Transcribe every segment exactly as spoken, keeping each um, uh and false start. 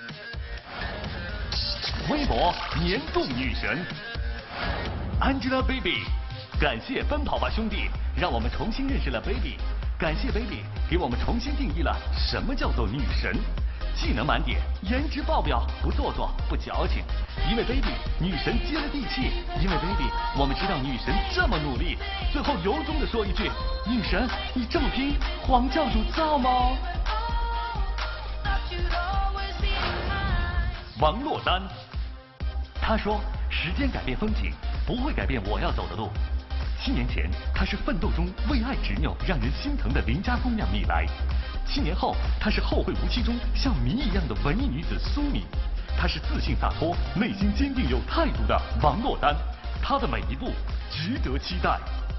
微博年度女神 Angelababy， 感谢奔跑吧兄弟，让我们重新认识了 Baby。感谢 Baby 给我们重新定义了什么叫做女神。技能满点，颜值爆表，不做作，不矫情。因为 Baby， 女神接了地气。因为 Baby， 我们知道女神这么努力。最后由衷的说一句，女神，你这么拼，黄教主造吗？王珞丹，她说：“时间改变风景，不会改变我要走的路。”七年前，她是奋斗中为爱执拗、让人心疼的邻家姑娘米莱；七年后，她是后会无期中像谜一样的文艺女子苏米。她是自信洒脱、内心坚定有态度的王珞丹。她的每一步值得期待。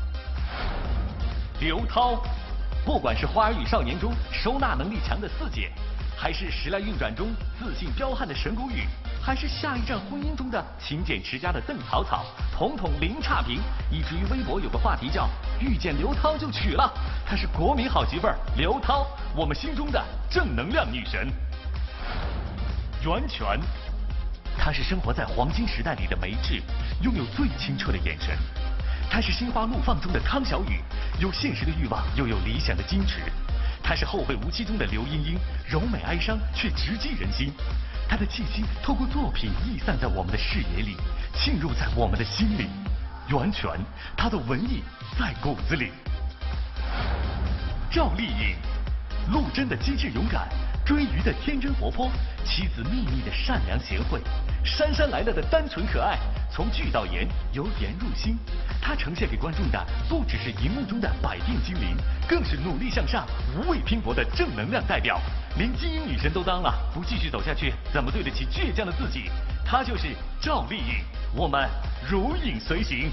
刘涛，不管是《花儿与少年》中收纳能力强的四姐，还是《时来运转》中自信彪悍的沈谷雨，还是下一站婚姻中的勤俭持家的邓草草，统统零差评，以至于微博有个话题叫“遇见刘涛就娶了”，她是国民好媳妇儿刘涛，我们心中的正能量女神。袁泉，她是生活在黄金时代里的梅稚，拥有最清澈的眼神。她是心花怒放中的康小雨，有现实的欲望，又有理想的矜持。她是后会无期中的刘茵茵，柔美哀伤却直击人心。她的气息透过作品溢散在我们的视野里，沁入在我们的心里。袁泉，她的文艺在骨子里。赵丽颖，陆贞的机智勇敢，追鱼的天真活泼，妻子秘密的善良贤惠，姗姗来了的单纯可爱，从剧到颜，由颜入心。她呈现给观众的不只是荧幕中的百变精灵，更是努力向上、无畏拼搏的正能量代表。连基因女神都当了，不继续走下去，怎么对得起倔强的自己？她就是赵丽颖，我们如影随形。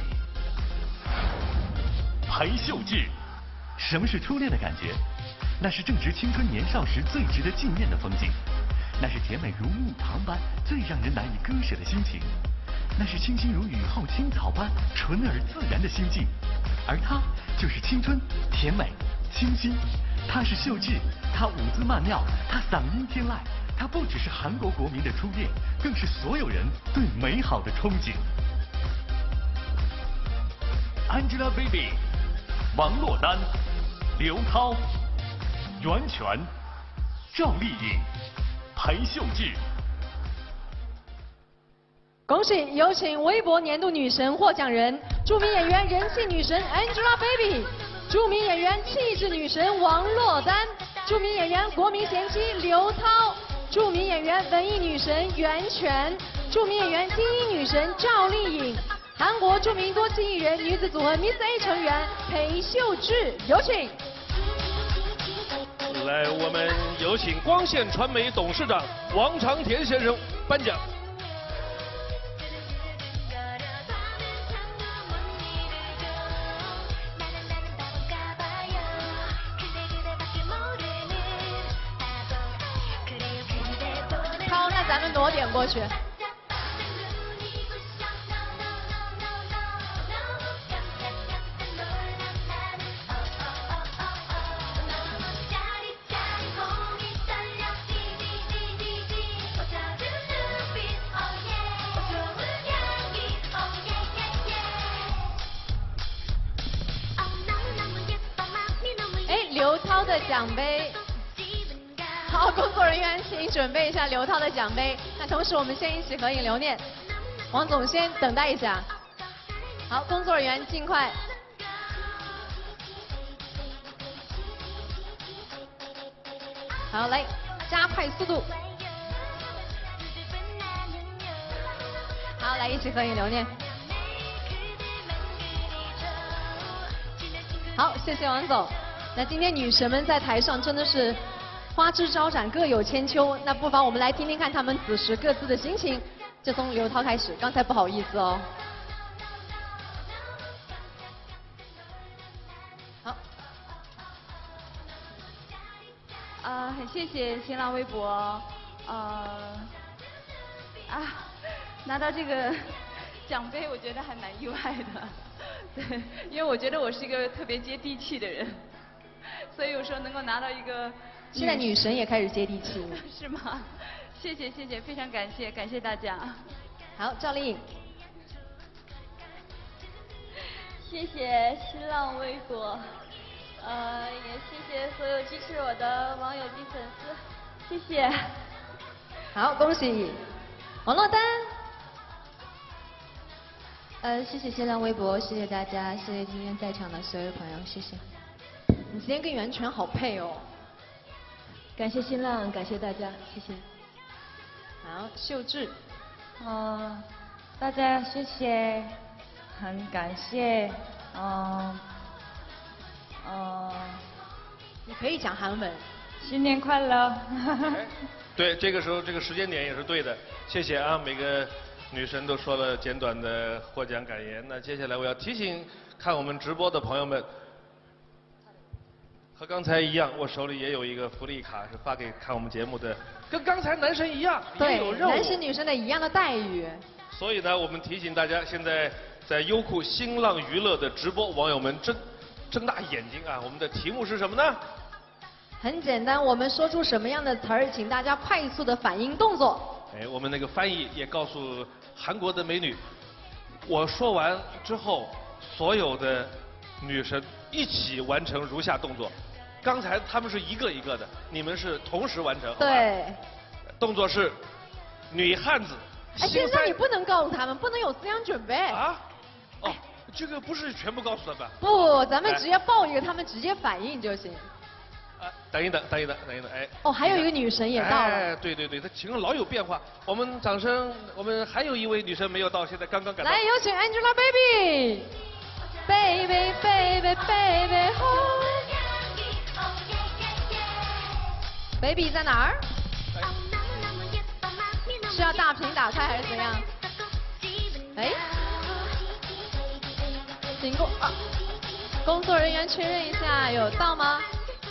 裴秀智，什么是初恋的感觉？那是正值青春年少时最值得纪念的风景，那是甜美如蜜糖般最让人难以割舍的心情，那是清新如雨后青草般纯而自然的心境。而她就是青春、甜美、清新。她是秀智，她舞姿曼妙，她嗓音天籁，她不只是韩国国民的初恋，更是所有人对美好的憧憬。Angelababy， 王珞丹、刘涛、袁泉、赵丽颖、裴秀智。 恭喜，有请微博年度女神获奖人，著名演员、人气女神 Angelababy， 著名演员、气质女神王珞丹，著名演员、国民贤妻刘涛，著名演员、文艺女神袁泉，著名演员、精英女神赵丽颖，韩国著名多栖艺人女子组合 Miss A 成员裴秀智，有请。 来，我们有请光线传媒董事长王长田先生颁奖。 好，那咱们挪点过去。刘涛的奖杯，好，工作人员请准备一下刘涛的奖杯。那同时我们先一起合影留念。王总先等待一下。好，工作人员尽快。好，来加快速度。好，来一起合影留念。好，谢谢王总。那今天女神们在台上真的是花枝招展，各有千秋。那不妨我们来听听看她们此时各自的心情。就从刘涛开始，刚才不好意思哦。好。 呃，很谢谢新浪微博，呃，啊，拿到这个奖杯，我觉得还蛮意外的。对，因为我觉得我是一个特别接地气的人。所以有时候能够拿到一个， 现在女神也开始接地气了， 是吗？ 谢谢谢谢，非常感谢感谢大家。 好，赵丽颖。 谢谢新浪微博，呃，也谢谢所有支持我的网友及粉丝，谢谢。 好，恭喜王珞丹。 呃，谢谢新浪微博，谢谢大家，谢谢今天在场的所有朋友，谢谢。 你今天跟袁泉好配哦。 感谢新浪，感谢大家，谢谢。 好，秀智。 嗯，大家谢谢，很感谢，嗯，嗯， 你可以讲韩文。 新年快乐。 对，这个时候这个时间点也是对的，谢谢啊，每个女神都说了简短的获奖感言。那接下来我要提醒看我们直播的朋友们，和刚才一样，我手里也有一个福利卡，是发给看我们节目的，跟刚才男神一样，也有对， 任务。 男神女神的一样的待遇。 所以呢，我们提醒大家，现在在优酷新浪娱乐的直播，网友们睁睁大眼睛啊！我们的题目是什么呢？ 很简单，我们说出什么样的词儿，请大家快速的反应动作。 哎，我们那个翻译也告诉韩国的美女，我说完之后，所有的女神一起完成如下动作。刚才他们是一个一个的，你们是同时完成。 对。 动作是女汉子。 哎，现在你不能告诉他们，不能有思想准备。 啊？哦，这个不是全部告诉他们。 不，咱们直接报一个，他们直接反应就行。 啊，等一等，等一等，等一等，哎。 哦，还有一个女神也到了。 哎，对对对，她情况老有变化。我们掌声，我们还有一位女神没有到，现在刚刚赶到。 来，有请 Angelababy。Baby baby baby home。Baby 在哪儿？是要大屏打开还是怎样？哎，请工啊，工作人员确认一下有到吗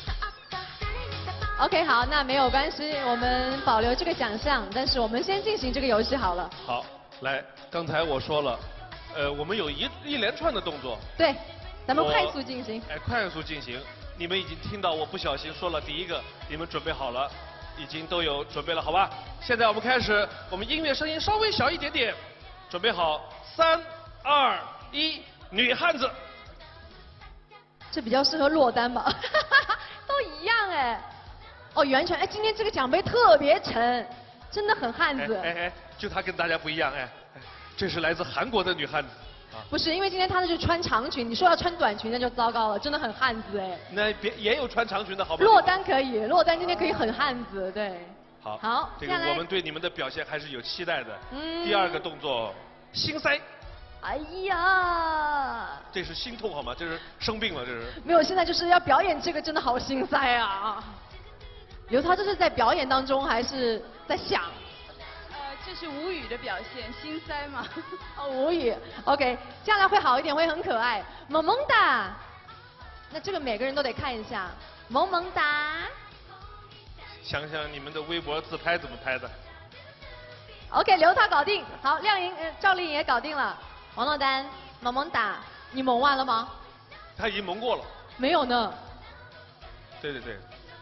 ？OK， 好，那没有关系，我们保留这个奖项，但是我们先进行这个游戏好了。 好，来，刚才我说了，呃，我们有一一连串的动作。 对，咱们快速进行。 哎，快速进行。你们已经听到我不小心说了第一个，你们准备好了，已经都有准备了，好吧？现在我们开始，我们音乐声音稍微小一点点，准备好，三、二、一，女汉子。 这比较适合落单吧，都一样哎。哦，袁泉，哎，今天这个奖杯特别沉，真的很汉子。 哎哎哎，就她跟大家不一样，哎，哎这是来自韩国的女汉子。 不是，因为今天她是穿长裙，你说要穿短裙那就糟糕了，真的很汉子哎。 那别也有穿长裙的好不好？ 落单可以，落单今天可以很汉子，对。 好。 好， 这个我们对你们的表现还是有期待的。 嗯。 第二个动作，心塞。 哎呀。 这是心痛好吗？这是生病了，这是。 没有，现在就是要表演这个，真的好心塞啊。刘涛这是在表演当中还是在想？ 这是无语的表现，心塞嘛。 哦，无语。OK， 接下来会好一点，会很可爱，萌萌哒。那这个每个人都得看一下，萌萌哒。 想想你们的微博自拍怎么拍的 ？OK， 刘涛搞定。好，亮颖、呃、赵丽颖也搞定了。王珞丹，萌萌哒，你萌完了吗？ 他已经萌过了。 没有呢。 对对对。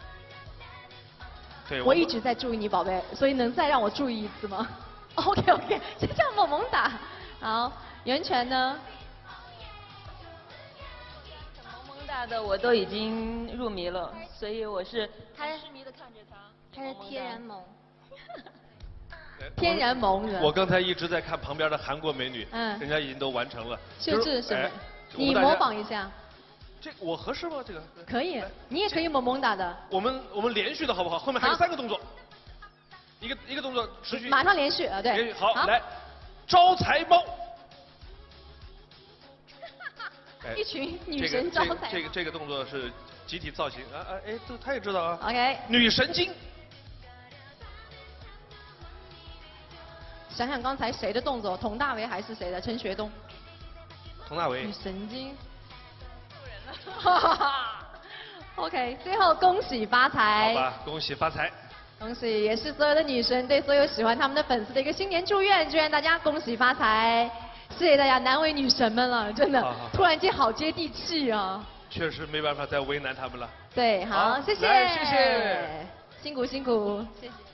对， 我一直在注意你，宝贝，所以能再让我注意一次吗 ？OK OK， 这叫萌萌哒。好，袁泉呢？ 萌萌哒的我都已经入迷了，所以我是很痴迷的看着他，他是天然萌。 天然萌人。 我刚才一直在看旁边的韩国美女， 嗯， 人家已经都完成了。 秀智什么？ 哎、 你模仿一下。 这我合适吗？这个可以，你也可以萌萌哒的。 我们我们连续的好不好？后面还有三个动作，一个一个动作持续。 马上连续啊，对。 连续好，来，招财猫。 一群女神招财。 这个这个动作是集体造型啊啊哎，这他也知道啊。 OK。 女神经。 想想刚才谁的动作，佟大为还是谁的？陈学冬。 佟大为。 女神经。哈哈哈 ，OK， 最后恭喜发财！ 好吧，恭喜发财！ 恭喜，也是所有的女神对所有喜欢他们的粉丝的一个新年祝愿，祝愿大家恭喜发财！谢谢大家，难为女神们了，真的， 好好好突然间好接地气啊！ 确实没办法再为难他们了。 对，好， 好谢谢， 谢谢， 辛苦辛苦，谢谢。